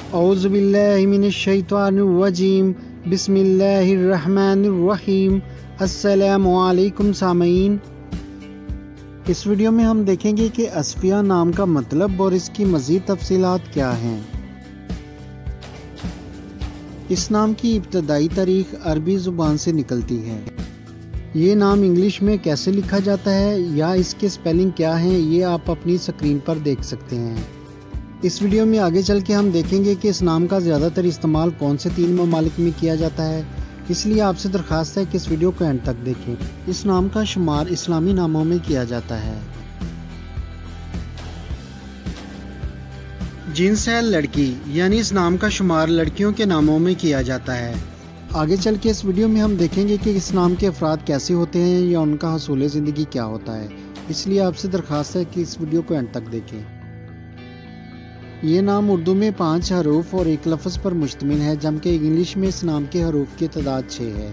औज़ुबिल्लाहिमिनश्शैतानिर्रजीम बिस्मिल्लाहिर्रहमानिर्रहीम। अस्सलामु अलैकुम सामीन। इस वीडियो में हम देखेंगे कि असफिया नाम का मतलब और इसकी मज़ीद तफसीलात क्या हैं। इस नाम की इब्तदाई तारीख अरबी ज़ुबान से निकलती है। ये नाम इंग्लिश में कैसे लिखा जाता है या इसके स्पेलिंग क्या हैं, ये आप अपनी स्क्रीन पर देख सकते हैं। इस वीडियो में आगे चल के हम देखेंगे कि इस नाम का ज़्यादातर इस्तेमाल कौन से 3 ममालिक में किया जाता है, इसलिए आपसे दरख्वास्त है कि इस वीडियो को एंड तक देखें। इस नाम का शुमार इस्लामी नामों में किया जाता है। जिन्स है लड़की, यानी इस नाम का शुमार लड़कियों के नामों में किया जाता है। आगे चल के इस वीडियो में हम देखेंगे कि इस नाम के अफराद कैसे होते हैं या उनका हसूल ज़िंदगी क्या होता है, इसलिए आपसे दरख्वास्त है कि इस वीडियो को एंड तक देखें। ये नाम उर्दू में 5 हरूफ और 1 लफ्ज़ पर मुश्तमिल है, जबकि इंग्लिश में इस नाम के हरूफ की तादाद 6 है।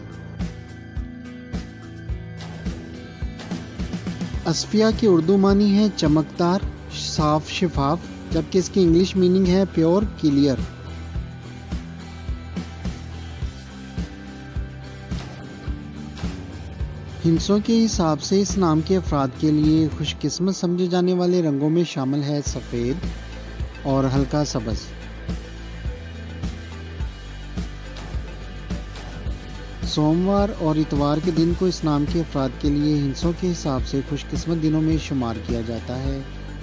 असफिया की उर्दू मानी है चमकदार, साफ, शिफाफ, जबकि इसकी इंग्लिश मीनिंग है प्योर, क्लियर। हिंसों के हिसाब से इस नाम के अफराद के लिए खुशकिस्मत समझे जाने वाले रंगों में शामिल है सफ़ेद और हल्का सब्ज़। सोमवार और इतवार के दिन को इस नाम के अफराद के लिए हिंसों के हिसाब से खुशकिस्मत दिनों में शुमार किया जाता है।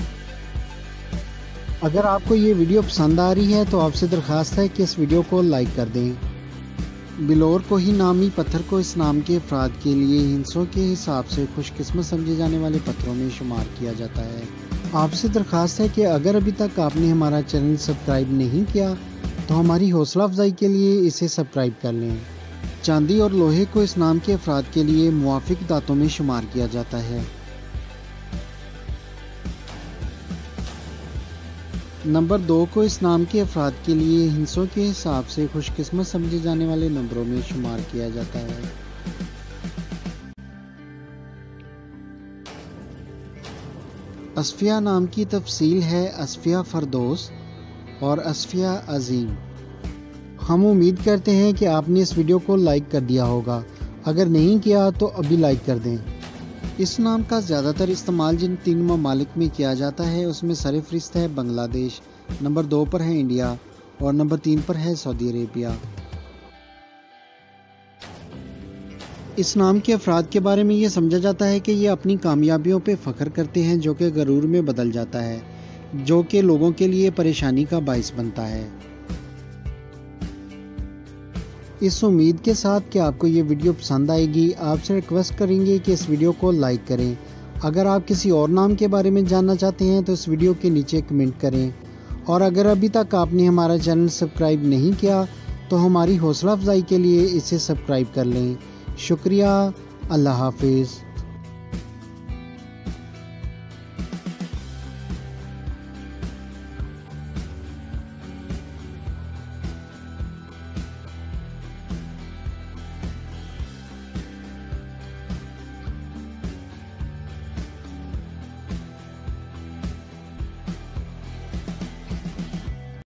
अगर आपको ये वीडियो पसंद आ रही है तो आपसे दरख्वास्त है कि इस वीडियो को लाइक कर दें। बिलोर को ही नामी पत्थर को इस नाम के अफराद के लिए हिंसों के हिसाब से खुशकिस्मत समझे जाने वाले पत्थरों में शुमार किया जाता है। आपसे दरख्वास्त है कि अगर अभी तक आपने हमारा चैनल सब्सक्राइब नहीं किया तो हमारी हौसला अफजाई के लिए इसे सब्सक्राइब कर लें। चांदी और लोहे को इस नाम के अफराद के लिए मुवाफिक दातों में शुमार किया जाता है। नंबर 2 को इस नाम के अफराद के लिए हिंसों के हिसाब से खुशकिस्मत समझे जाने वाले नंबरों में शुमार किया जाता है। असफिया नाम की तफसील है असफिया फरदोस और असफिया अजीम। हम उम्मीद करते हैं कि आपने इस वीडियो को लाइक कर दिया होगा। अगर नहीं किया तो अभी लाइक कर दें। इस नाम का ज़्यादातर इस्तेमाल जिन 3 ममालिक में किया जाता है उसमें सरफहरिस्त है बांग्लादेश, नंबर 2 पर है इंडिया और नंबर 3 पर है सऊदी अरेबिया। इस नाम के अफराद के बारे में ये समझा जाता है कि ये अपनी कामयाबियों पे फ़ख्र करते हैं, जो कि गरूर में बदल जाता है, जो कि लोगों के लिए परेशानी का बाइस बनता है। इस उम्मीद के साथ कि आपको ये वीडियो पसंद आएगी, आपसे रिक्वेस्ट करेंगे कि इस वीडियो को लाइक करें। अगर आप किसी और नाम के बारे में जानना चाहते हैं तो इस वीडियो के नीचे कमेंट करें, और अगर अभी तक आपने हमारा चैनल सब्सक्राइब नहीं किया तो हमारी हौसला अफजाई के लिए इसे सब्सक्राइब कर लें। शुक्रिया। अल्लाह हाफिज़।